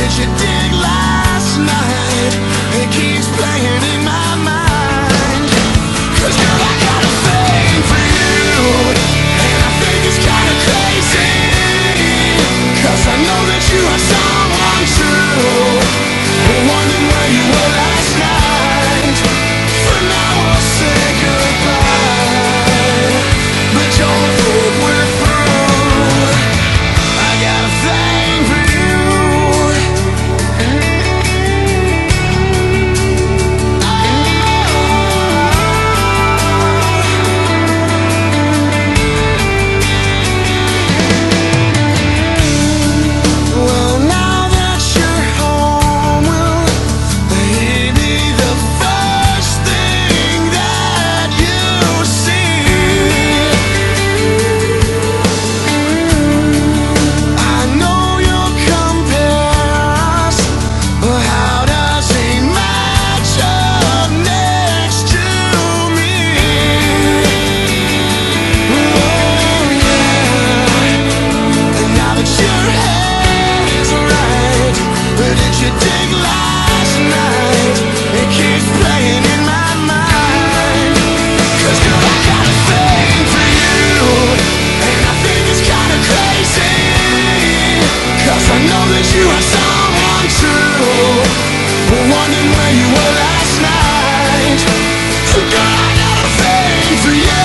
did you dig last night? It keeps playing in my mind. 'Cause girl, I got a thing for you, and I think it's kinda crazy. 'Cause I know that you are someone true. Wondering where you were last night. For now we'll say goodbye, but don't think we're through. I got a thing for you. Well, now that you're home, will they be the first thing that you see? I know you'll compare us, but how does he match up next to me? Oh yeah. And now that your head is right, where did you dig last night? It keeps playing in my mind. 'Cause girl, I got a thing for you, and I think it's kinda crazy. 'Cause I know that you are someone true. Wondering where you were last night. So girl, I got a thing for you.